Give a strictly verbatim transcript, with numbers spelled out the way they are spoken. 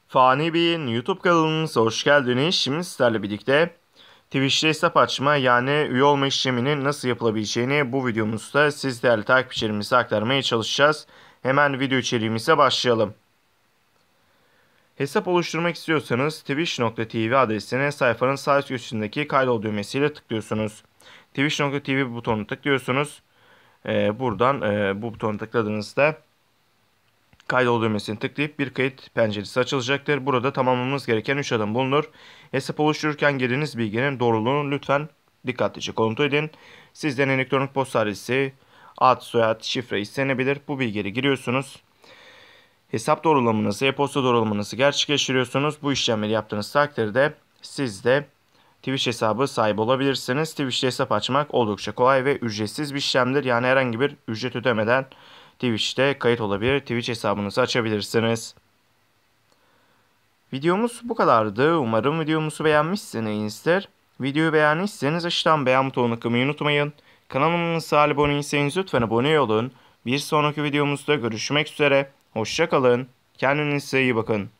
Fani Bey'in YouTube kanalınıza hoş geldiniz. Şimdi sizlerle birlikte Twitch'te hesap açma yani üye olma işleminin nasıl yapılabileceğini bu videomuzda siz değerli takipçilerimize aktarmaya çalışacağız. Hemen video içeriğimize başlayalım. Hesap oluşturmak istiyorsanız twitch nokta tv adresine sayfanın sağ üst köşesindeki kaydol düğmesiyle tıklıyorsunuz. twitch nokta tv butonunu tıklıyorsunuz. Ee, buradan e, bu butonu tıkladığınızda kaydol düğmesini tıklayıp bir kayıt penceresi açılacaktır. Burada tamamlamamız gereken üç adım bulunur. Hesap oluştururken girdiğiniz bilginin doğruluğunu lütfen dikkatlice kontrol edin. Sizden elektronik posta adresi, ad, soyad, şifre istenebilir. Bu bilgileri giriyorsunuz. Hesap doğrulamanızı, e-posta doğrulamanızı gerçekleştiriyorsunuz. Bu işlemleri yaptığınız takdirde siz de Twitch hesabı sahibi olabilirsiniz. Twitch'te hesap açmak oldukça kolay ve ücretsiz bir işlemdir. Yani herhangi bir ücret ödemeden Twitch'te kayıt olabilir, Twitch hesabınızı açabilirsiniz. Videomuz bu kadardı. Umarım videomuzu beğenmişsinizdir. Videoyu beğendiyseniz aşağıdan beğen butonuna kılmayı unutmayın. Kanalımıza abone değilseniz lütfen abone olun. Bir sonraki videomuzda görüşmek üzere. Hoşça kalın. Kendinize iyi bakın.